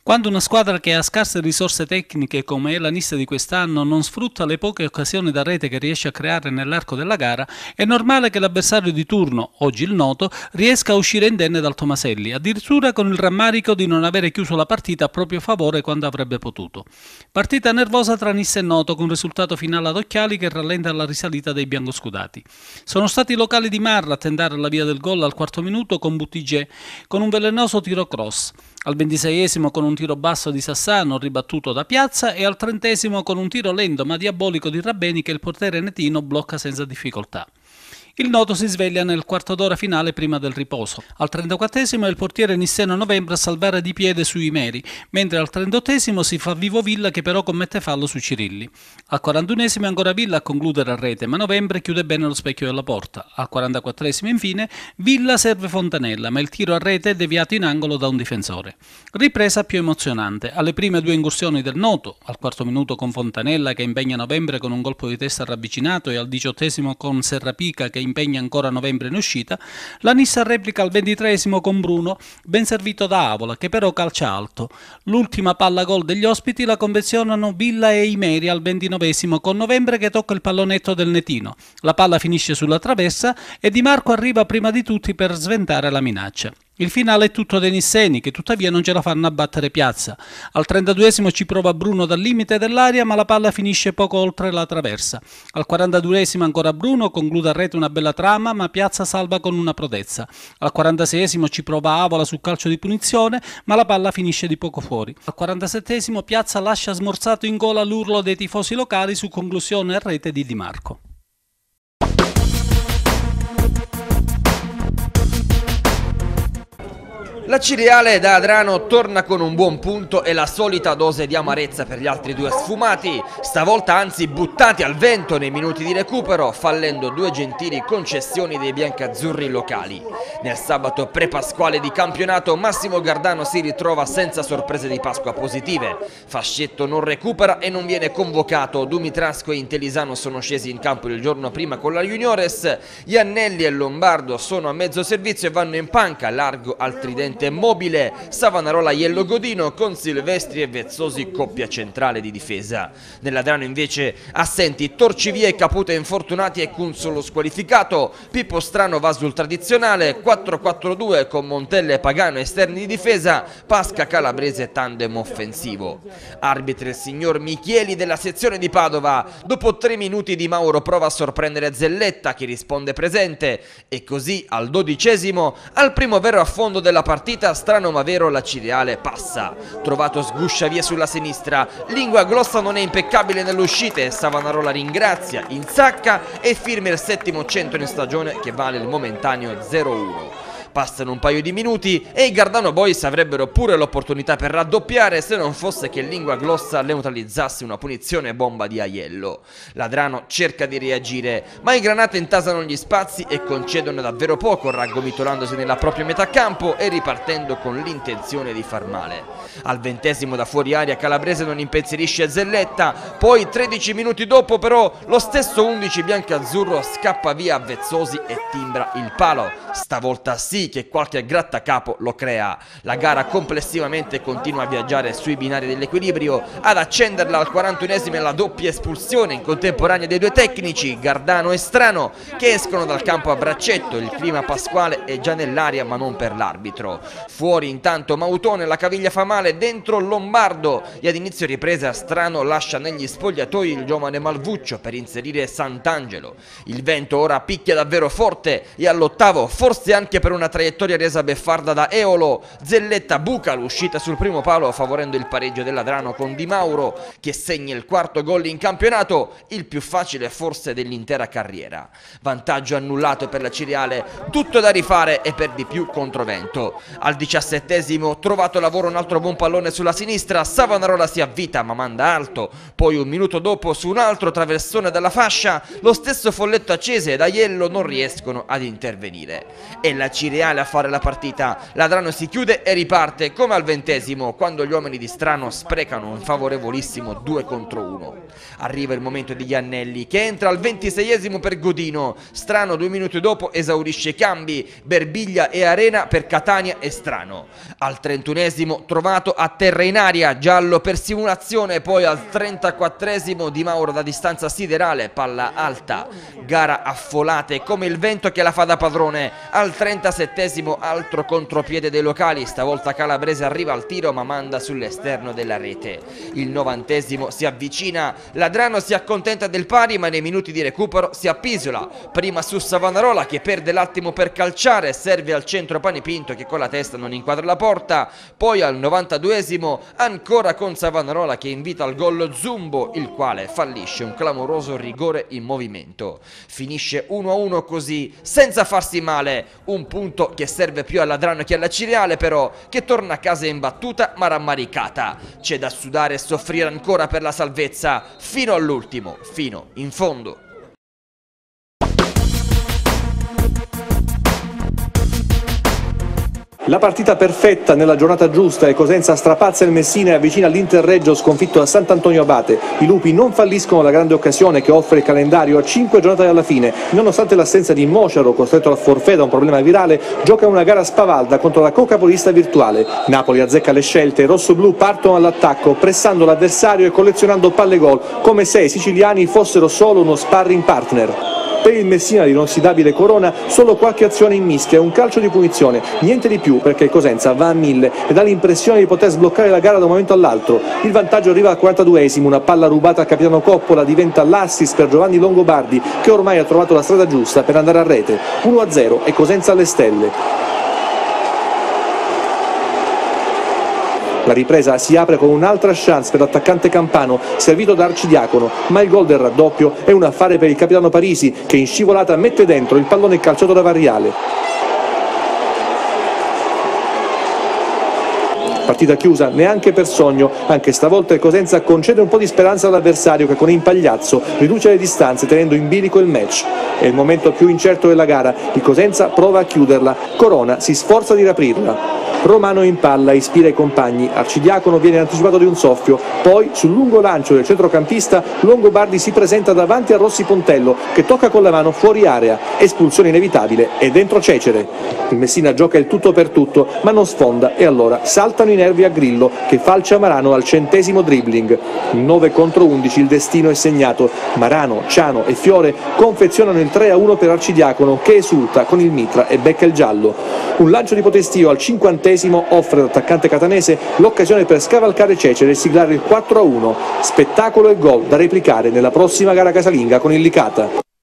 Quando una squadra che ha scarse risorse tecniche come è la Nissa di quest'anno non sfrutta le poche occasioni da rete che riesce a creare nell'arco della gara, è normale che l'avversario di turno, oggi il Noto, riesca a uscire indenne dal Tomaselli, addirittura con il rammarico di non avere chiuso la partita a proprio favore quando avrebbe potuto. Partita nervosa tra Nissa e Noto, con risultato finale ad occhiali che rallenta la risalita dei biancoscudati. Sono stati i locali di Marra a tentare la via del gol al quarto minuto con Buttigieg, con un velenoso tiro cross. Al 26esimo con un tiro basso di Sassano ribattuto da Piazza e al 30esimo con un tiro lento ma diabolico di Rabbeni che il portiere netino blocca senza difficoltà. Il Noto si sveglia nel quarto d'ora finale prima del riposo. Al 34esimo è il portiere nisseno Novembre a salvare di piede sui Imeri, mentre al 38esimo si fa vivo Villa che però commette fallo su Cirilli. Al 41esimo è ancora Villa a concludere a rete, ma Novembre chiude bene lo specchio della porta. Al 44esimo infine Villa serve Fontanella, ma il tiro a rete è deviato in angolo da un difensore. Ripresa più emozionante. Alle prime due incursioni del Noto, al quarto minuto con Fontanella che impegna Novembre con un colpo di testa ravvicinato e al 18esimo con Serrapica che impegna ancora Novembre in uscita, la Nissa replica al 23esimo con Bruno, ben servito da Avola, che però calcia alto. L'ultima palla gol degli ospiti la convenzionano Villa e Imeri al 29esimo con Novembre che tocca il pallonetto del netino. La palla finisce sulla traversa e Di Marco arriva prima di tutti per sventare la minaccia. Il finale è tutto dei nisseni che tuttavia non ce la fanno a battere Piazza. Al 32esimo ci prova Bruno dal limite dell'area ma la palla finisce poco oltre la traversa. Al 42esimo ancora Bruno conclude a rete una bella trama ma Piazza salva con una prodezza. Al 46esimo ci prova Avola su calcio di punizione ma la palla finisce di poco fuori. Al 47esimo Piazza lascia smorzato in gola l'urlo dei tifosi locali su conclusione a rete di Di Marco. La Ciriale da Adrano torna con un buon punto e la solita dose di amarezza per gli altri due sfumati, stavolta anzi buttati al vento nei minuti di recupero, fallendo due gentili concessioni dei biancazzurri locali. Nel sabato pre-pasquale di campionato Massimo Gardano si ritrova senza sorprese di Pasqua positive. Fascetto non recupera e non viene convocato, Dumitrasco e Intelisano sono scesi in campo il giorno prima con la Juniores, Iannelli e Lombardo sono a mezzo servizio e vanno in panca, largo al tridente mobile, Savanarola Iello Godino con Silvestri e Vezzosi coppia centrale di difesa. Nell'Adrano invece assenti Torcivia e Caputa infortunati e Cunzolo squalificato, Pippo Strano va sul tradizionale 4-4-2 con Montella e Pagano esterni di difesa, Pasca Calabrese tandem offensivo. Arbitro il signor Michieli della sezione di Padova, dopo 3 minuti Di Mauro prova a sorprendere Zelletta che risponde presente e così al 12esimo, al primo vero affondo della partita, strano ma vero, la Ciriale passa. Trovato sguscia via sulla sinistra, Lingua Glossa non è impeccabile nelle uscite, Savanarola ringrazia, insacca e firma il 7° 100 in stagione che vale il momentaneo 0-1. Passano un paio di minuti e i Gardano Boys avrebbero pure l'opportunità per raddoppiare se non fosse che Lingua Glossa neutralizzasse una punizione bomba di Aiello. L'Adrano cerca di reagire, ma i Granate intasano gli spazi e concedono davvero poco, raggomitolandosi nella propria metà campo e ripartendo con l'intenzione di far male. Al 20esimo da fuori aria Calabrese non impensierisce Zelletta, poi 13 minuti dopo però lo stesso 11 biancazzurro scappa via a Vezzosi e timbra il palo. Stavolta sì che qualche grattacapo lo crea. La gara complessivamente continua a viaggiare sui binari dell'equilibrio, ad accenderla al 41esimo la doppia espulsione in contemporanea dei due tecnici, Gardano e Strano, che escono dal campo a braccetto. Il clima pasquale è già nell'aria ma non per l'arbitro. Fuori intanto Mautone, la caviglia fa male, dentro Lombardo e ad inizio ripresa Strano lascia negli spogliatoi il giovane Malvuccio per inserire Sant'Angelo. Il vento ora picchia davvero forte e all'8º, forse anche per una traiettoria resa beffarda da Eolo, Zelletta buca l'uscita sul primo palo favorendo il pareggio dell'Adrano con Di Mauro che segna il 4º gol in campionato, il più facile forse dell'intera carriera. Vantaggio annullato per la Ciriale, tutto da rifare e per di più controvento. Al 17esimo trovato lavoro un altro buon pallone sulla sinistra, Savanarola si avvita ma manda alto, poi un minuto dopo su un altro traversone dalla fascia lo stesso folletto accese ed Aiello non riescono ad intervenire e la Ciriale leale a fare la partita. Ladrano si chiude e riparte come al 20° quando gli uomini di Strano sprecano un favorevolissimo 2 contro 1. Arriva il momento di Iannelli che entra al 26° per Godino. Strano 2 minuti dopo esaurisce i cambi, Berbiglia e Arena per Catania e Strano. Al 31° trovato a terra in aria, giallo per simulazione, poi al 34° Di Mauro da distanza siderale, palla alta. Gara a folate come il vento che la fa da padrone. Al 37° altro contropiede dei locali, stavolta Calabrese arriva al tiro ma manda sull'esterno della rete. Il 90° si avvicina, Ladrano si accontenta del pari ma nei minuti di recupero si appisola, prima su Savonarola che perde l'attimo per calciare, serve al centro Panepinto che con la testa non inquadra la porta, poi al 92° ancora con Savonarola che invita al gol Zumbo, il quale fallisce un clamoroso rigore in movimento. Finisce 1-1 così, senza farsi male, un punto che serve più a Ladrano che alla Cireale però, che torna a casa imbattuta ma rammaricata. C'è da sudare e soffrire ancora per la salvezza, fino all'ultimo, fino in fondo. La partita perfetta nella giornata giusta e Cosenza strapazza il Messina e avvicina l'Interreggio sconfitto a Sant'Antonio Abate. I lupi non falliscono la grande occasione che offre il calendario a 5 giornate dalla fine. Nonostante l'assenza di Mociaro, costretto al forfait da un problema virale, gioca una gara spavalda contro la cocapolista virtuale. Napoli azzecca le scelte, i rossoblù partono all'attacco, pressando l'avversario e collezionando palle gol, come se i siciliani fossero solo uno sparring partner. Per il Messina di inossidabile Corona solo qualche azione in mischia e un calcio di punizione, niente di più perché il Cosenza va a 1000 e dà l'impressione di poter sbloccare la gara da un momento all'altro. Il vantaggio arriva al 42°, una palla rubata al capitano Coppola diventa l'assist per Giovanni Longobardi che ormai ha trovato la strada giusta per andare a rete. 1-0 e Cosenza alle stelle. La ripresa si apre con un'altra chance per l'attaccante Campano, servito da Arcidiacono, ma il gol del raddoppio è un affare per il capitano Parisi, che in scivolata mette dentro il pallone calciato da Varriale. Partita chiusa neanche per sogno, anche stavolta il Cosenza concede un po' di speranza all'avversario che con Impagliazzo riduce le distanze tenendo in bilico il match. È il momento più incerto della gara, il Cosenza prova a chiuderla, Corona si sforza di riaprirla. Romano in palla, ispira i compagni, Arcidiacono viene anticipato di un soffio, poi sul lungo lancio del centrocampista Longobardi si presenta davanti a Rossi Pontello che tocca con la mano fuori area, espulsione inevitabile e dentro Cecere. Il Messina gioca il tutto per tutto ma non sfonda e allora saltano i nervi a Grillo che falcia Marano al 100° dribbling. Il 9 contro 11 il destino è segnato, Marano, Ciano e Fiore confezionano il 3-1 per Arcidiacono che esulta con il mitra e becca il giallo. Un lancio di Potestio al 50° offre all'attaccante catanese l'occasione per scavalcare Cecere e siglare il 4-1. Spettacolo e gol da replicare nella prossima gara casalinga con il Licata.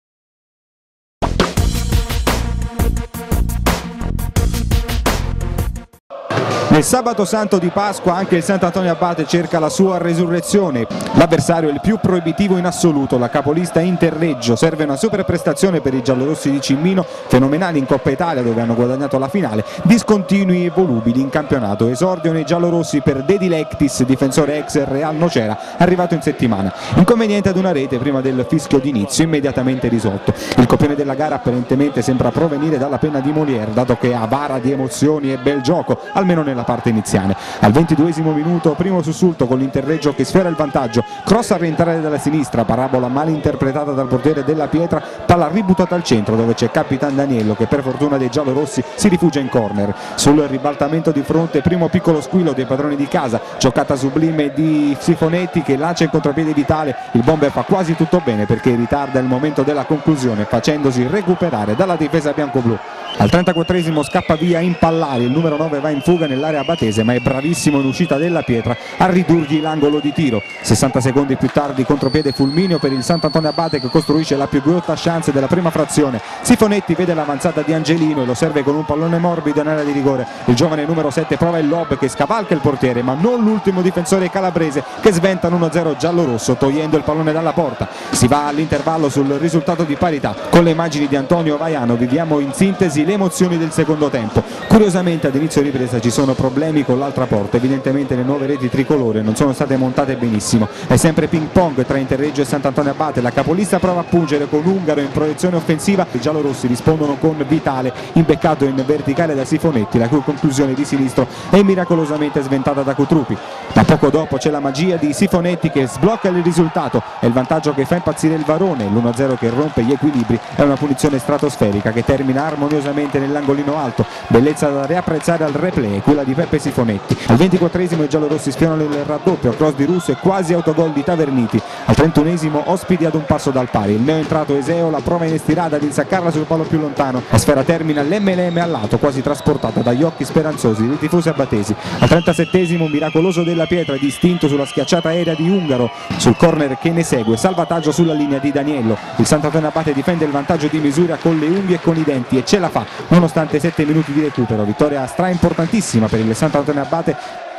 Nel sabato santo di Pasqua anche il Sant'Antonio Abate cerca la sua resurrezione. L'avversario è il più proibitivo in assoluto, la capolista Interreggio. Serve una super prestazione per i giallorossi di Cimmino, fenomenali in Coppa Italia dove hanno guadagnato la finale, discontinui e volubili in campionato. Esordio nei giallorossi per De Dilectis, difensore ex Real Nocera, arrivato in settimana. Inconveniente ad una rete prima del fischio d'inizio, immediatamente risolto. Il copione della gara apparentemente sembra provenire dalla penna di Molière, dato che ha bara di emozioni e bel gioco, almeno nella parte iniziale. Al 22° minuto, primo sussulto con l'Interreggio che sfera il vantaggio, cross a rientrare dalla sinistra, parabola mal interpretata dal portiere della Pietra, palla ributtata al centro dove c'è Capitan Daniello che per fortuna dei giallorossi si rifugia in corner. Sul ribaltamento di fronte, primo piccolo squillo dei padroni di casa, giocata sublime di Sifonetti che lancia il contropiede vitale, il bomber fa quasi tutto bene perché ritarda il momento della conclusione facendosi recuperare dalla difesa biancoblù. Al 34° scappa via Impallari, il numero 9 va in fuga nell'area abatese ma è bravissimo in uscita della Pietra a ridurgli l'angolo di tiro. 60 secondi più tardi contropiede fulmineo per il Sant'Antonio Abate che costruisce la più grossa chance della prima frazione. Sifonetti vede l'avanzata di Angelino e lo serve con un pallone morbido in area di rigore. Il giovane numero 7 prova il lob che scavalca il portiere ma non l'ultimo difensore calabrese che sventa 1-0 giallo-rosso togliendo il pallone dalla porta. Si va all'intervallo sul risultato di parità. Con le immagini di Antonio Vaiano viviamo in sintesi ripresi le emozioni del secondo tempo. Curiosamente ad inizio ripresa ci sono problemi con l'altra porta, evidentemente le nuove reti tricolore non sono state montate benissimo. È sempre ping pong tra Interreggio e Sant'Antonio Abate, la capolista prova a pungere con Ungaro in proiezione offensiva, i giallorossi rispondono con Vitale imbeccato in verticale da Sifonetti, la cui conclusione di sinistro è miracolosamente sventata da Cutrupi. Ma poco dopo c'è la magia di Sifonetti che sblocca il risultato, è il vantaggio che fa impazzire il Varone, l'1-0 che rompe gli equilibri, è una punizione stratosferica che termina armoniosamente nell'angolino alto, bellezza da riapprezzare al replay, quella di Peppe Sifonetti. Al 24esimo i giallorossi sfiorano il raddoppio, cross di Russo e quasi autogol di Taverniti. Al 31esimo ospiti ad un passo dal pari, il neoentrato Eseo la prova in estirata ad insaccarla sul palo più lontano, la sfera termina l'MLM al lato, quasi trasportata dagli occhi speranzosi dei tifosi abbatesi. Al 37esimo un miracoloso della Pietra distinto sulla schiacciata aerea di Ungaro, sul corner che ne segue, salvataggio sulla linea di Daniello. Il Sant'Antonio Abate difende il vantaggio di misura con le unghie e con i denti e ce la fa nonostante 7 minuti di recupero. Vittoria stra importantissima per il Sant'Antonio Abate